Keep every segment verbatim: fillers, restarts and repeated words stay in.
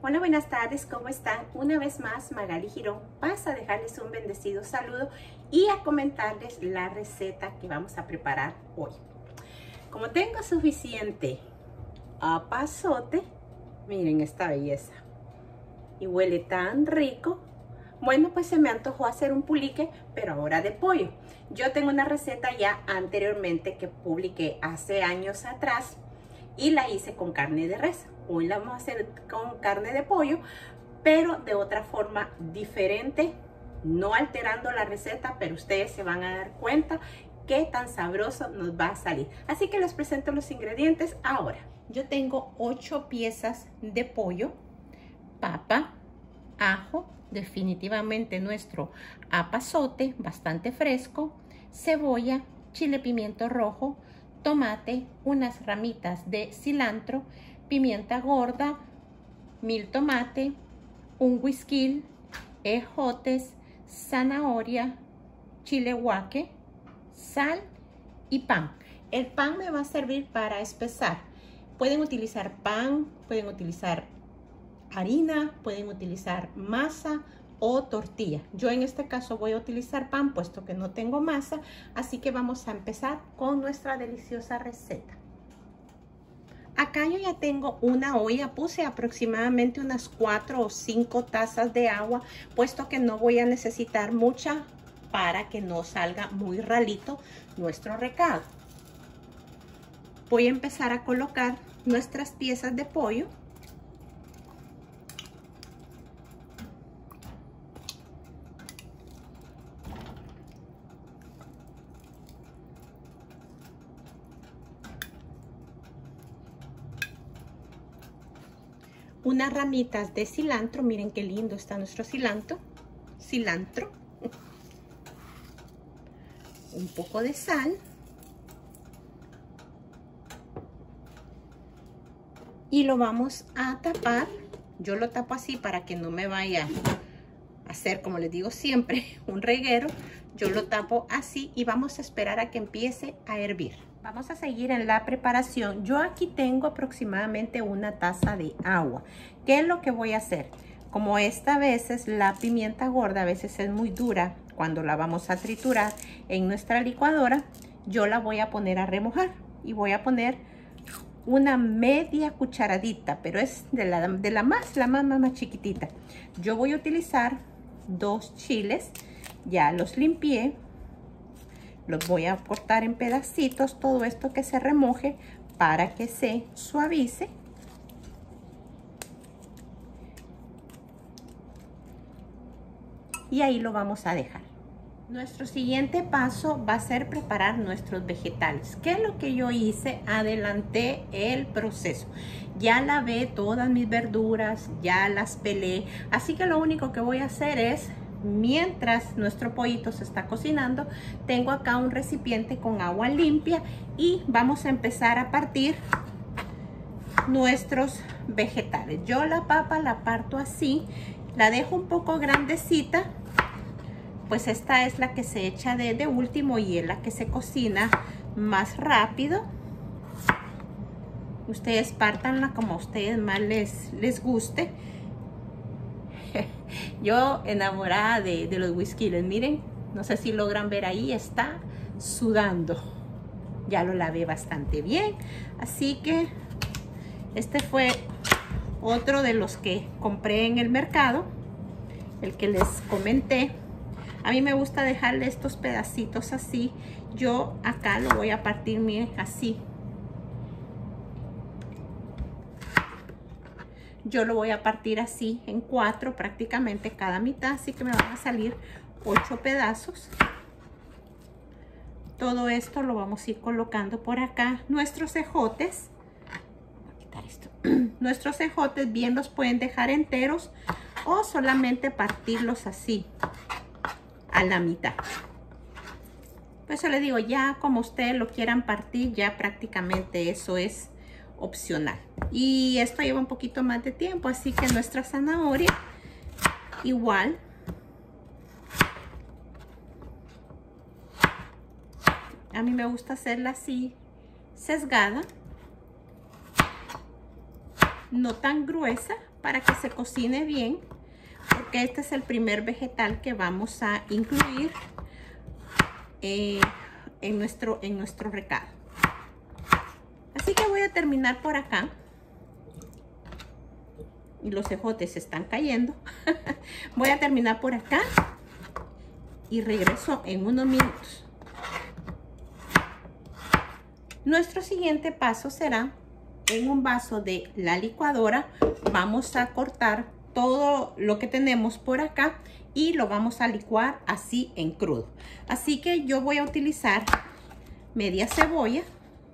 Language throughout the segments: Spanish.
Hola, buenas tardes, ¿cómo están? Una vez más, Magali Girón pasa a dejarles un bendecido saludo y a comentarles la receta que vamos a preparar hoy. Como tengo suficiente apazote, miren esta belleza, y huele tan rico, bueno, pues se me antojó hacer un pulique, pero ahora de pollo. Yo tengo una receta ya anteriormente que publiqué hace años atrás y la hice con carne de res. Hoy la vamos a hacer con carne de pollo, pero de otra forma diferente, no alterando la receta, pero ustedes se van a dar cuenta qué tan sabroso nos va a salir. Así que les presento los ingredientes ahora. Yo tengo ocho piezas de pollo, papa, ajo, definitivamente nuestro apazote bastante fresco, cebolla, chile pimiento rojo, tomate, unas ramitas de cilantro, pimienta gorda, mil tomate, un whisky, ejotes, zanahoria, chile guaque, sal y pan. El pan me va a servir para espesar. Pueden utilizar pan, pueden utilizar harina, pueden utilizar masa o tortilla. Yo en este caso voy a utilizar pan, puesto que no tengo masa, así que vamos a empezar con nuestra deliciosa receta. Acá yo ya tengo una olla, puse aproximadamente unas cuatro o cinco tazas de agua, puesto que no voy a necesitar mucha para que no salga muy ralito nuestro recado. Voy a empezar a colocar nuestras piezas de pollo. Unas ramitas de cilantro, miren qué lindo está nuestro cilantro, cilantro, un poco de sal y lo vamos a tapar. Yo lo tapo así para que no me vaya a hacer, como les digo siempre, un reguero. Yo lo tapo así y vamos a esperar a que empiece a hervir. Vamos a seguir en la preparación. Yo aquí tengo aproximadamente una taza de agua. ¿Qué es lo que voy a hacer? Como esta vez es la pimienta gorda, a veces es muy dura cuando la vamos a triturar en nuestra licuadora, yo la voy a poner a remojar y voy a poner una media cucharadita, pero es de la, de la más, la más, más, más chiquitita. Yo voy a utilizar dos chiles, ya los limpié. Los voy a cortar en pedacitos, todo esto que se remoje para que se suavice. Y ahí lo vamos a dejar. Nuestro siguiente paso va a ser preparar nuestros vegetales. ¿Qué es lo que yo hice? Adelanté el proceso. Ya lavé todas mis verduras, ya las pelé. Así que lo único que voy a hacer es, mientras nuestro pollito se está cocinando, tengo acá un recipiente con agua limpia y vamos a empezar a partir nuestros vegetales. Yo la papa la parto así, la dejo un poco grandecita, pues esta es la que se echa de, de último y es la que se cocina más rápido. Ustedes pártanla como a ustedes más les, les guste. Yo enamorada de, de los whiskies, miren, no sé si logran ver ahí, está sudando. Ya lo lavé bastante bien, así que este fue otro de los que compré en el mercado, el que les comenté. A mí me gusta dejarle estos pedacitos así. Yo acá lo voy a partir, miren, así. Yo lo voy a partir así en cuatro, prácticamente cada mitad, así que me van a salir ocho pedazos. Todo esto lo vamos a ir colocando por acá. Nuestros ejotes, voy a quitar esto. Nuestros ejotes bien los pueden dejar enteros o solamente partirlos así a la mitad. Por eso les digo, ya como ustedes lo quieran partir, ya prácticamente eso es opcional. Y esto lleva un poquito más de tiempo, así que nuestra zanahoria igual. A mí me gusta hacerla así, sesgada, no tan gruesa, para que se cocine bien, porque este es el primer vegetal que vamos a incluir eh, en, nuestro, en nuestro recado. Así que voy a terminar por acá. Y los ejotes se están cayendo. Voy a terminar por acá y regreso en unos minutos. Nuestro siguiente paso será, en un vaso de la licuadora, vamos a cortar todo lo que tenemos por acá y lo vamos a licuar así en crudo. Así que yo voy a utilizar media cebolla,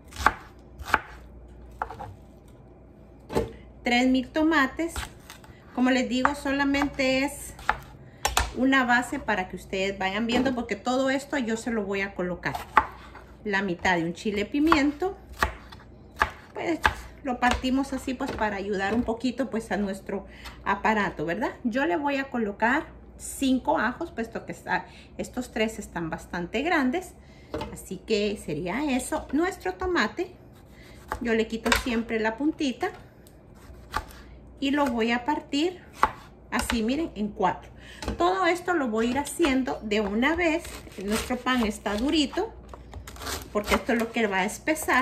tres mil tomates. Como les digo, solamente es una base para que ustedes vayan viendo, porque todo esto yo se lo voy a colocar. La mitad de un chile pimiento, pues lo partimos así pues para ayudar un poquito pues a nuestro aparato, ¿verdad? Yo le voy a colocar cinco ajos, puesto que está, estos tres están bastante grandes, así que sería eso. Nuestro tomate, yo le quito siempre la puntita y lo voy a partir así, miren, en cuatro. Todo esto lo voy a ir haciendo de una vez. Nuestro pan está durito, porque esto es lo que va a espesar.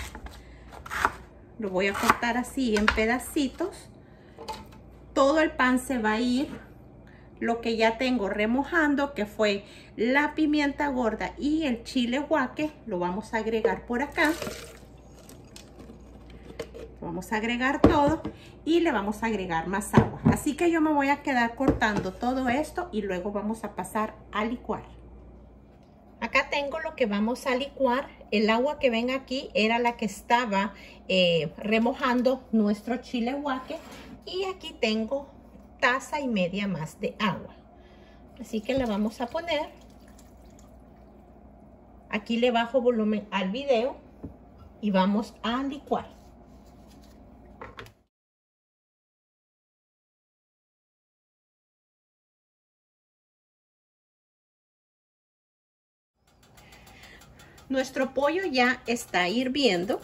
Lo voy a cortar así en pedacitos. Todo el pan se va a ir. Lo que ya tengo remojando, que fue la pimienta gorda y el chile guaque, lo vamos a agregar por acá. Vamos a agregar todo y le vamos a agregar más agua. Así que yo me voy a quedar cortando todo esto y luego vamos a pasar a licuar. Acá tengo lo que vamos a licuar. El agua que ven aquí era la que estaba eh, remojando nuestro chile guaque. Y aquí tengo taza y media más de agua. Así que la vamos a poner. Aquí le bajo volumen al video y vamos a licuar. Nuestro pollo ya está hirviendo,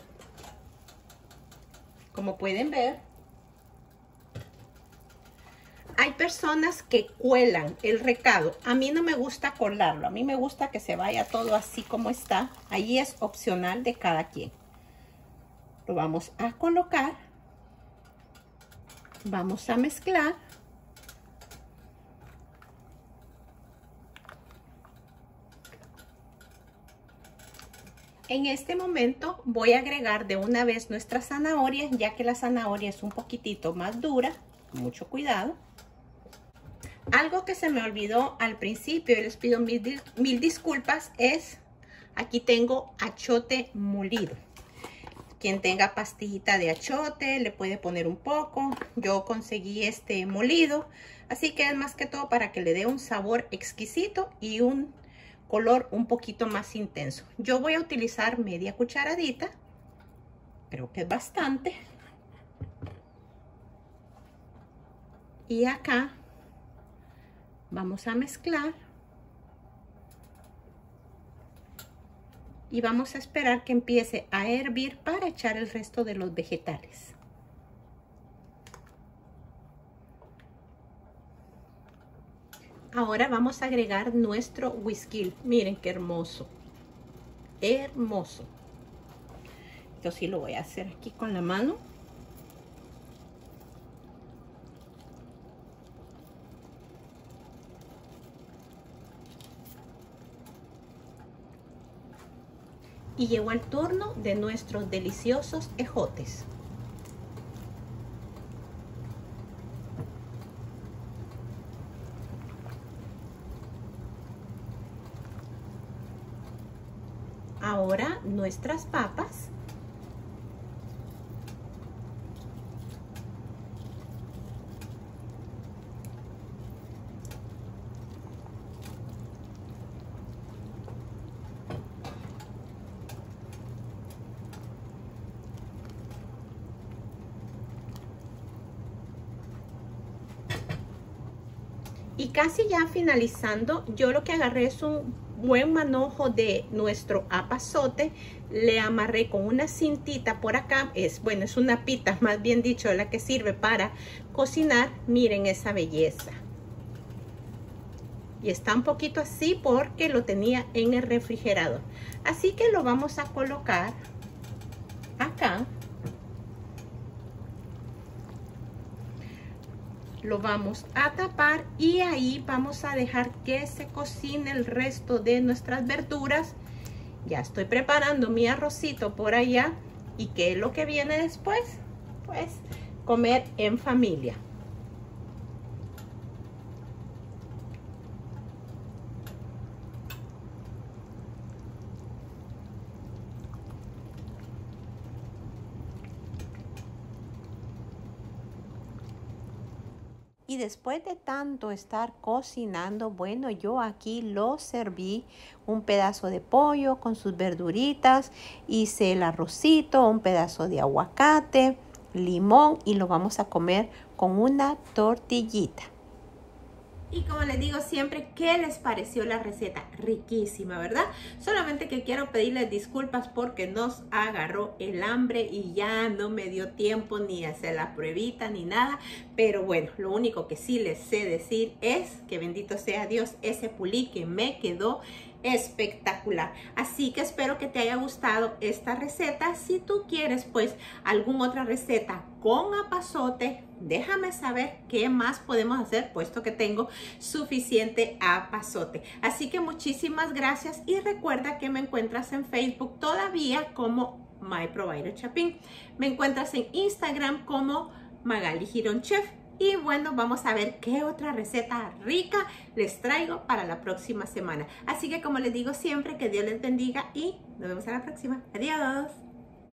como pueden ver. Hay personas que cuelan el recado. A mí no me gusta colarlo, a mí me gusta que se vaya todo así como está. Ahí es opcional de cada quien. Lo vamos a colocar, vamos a mezclar. En este momento voy a agregar de una vez nuestra zanahoria, ya que la zanahoria es un poquitito más dura. Mucho cuidado. Algo que se me olvidó al principio y les pido mil, mil disculpas es, aquí tengo achote molido. Quien tenga pastillita de achote le puede poner un poco. Yo conseguí este molido, así que es más que todo para que le dé un sabor exquisito y un color un poquito más intenso. Yo voy a utilizar media cucharadita, creo que es bastante. Y acá vamos a mezclar y vamos a esperar que empiece a hervir para echar el resto de los vegetales. Ahora vamos a agregar nuestro whisky. Miren qué hermoso. Hermoso. Esto sí lo voy a hacer aquí con la mano. Y llegó el turno de nuestros deliciosos ejotes. Ahora nuestras papas. Y casi ya finalizando, yo lo que agarré es un buen manojo de nuestro apazote, le amarré con una cintita por acá. Es, bueno, es una pita, más bien dicho, la que sirve para cocinar. Miren esa belleza. Y está un poquito así porque lo tenía en el refrigerador. Así que lo vamos a colocar acá. Lo vamos a tapar y ahí vamos a dejar que se cocine el resto de nuestras verduras. Ya estoy preparando mi arrocito por allá. ¿Y qué es lo que viene después? Pues comer en familia. Y después de tanto estar cocinando, bueno, yo aquí lo serví, un pedazo de pollo con sus verduritas, hice el arrocito, un pedazo de aguacate, limón y lo vamos a comer con una tortillita. Y como les digo siempre, ¿qué les pareció la receta? Riquísima, ¿verdad? Solamente que quiero pedirles disculpas porque nos agarró el hambre y ya no me dio tiempo ni hacer la pruebita ni nada. Pero bueno, lo único que sí les sé decir es que bendito sea Dios, ese pulí que me quedó espectacular. Así que espero que te haya gustado esta receta. Si tú quieres pues alguna otra receta con apazote, déjame saber qué más podemos hacer, puesto que tengo suficiente apazote. Así que muchísimas gracias y recuerda que me encuentras en Facebook todavía como My Provider Chapín. Me encuentras en Instagram como Magali Girón Chef. Y bueno, vamos a ver qué otra receta rica les traigo para la próxima semana. Así que como les digo siempre, que Dios les bendiga y nos vemos a la próxima. Adiós.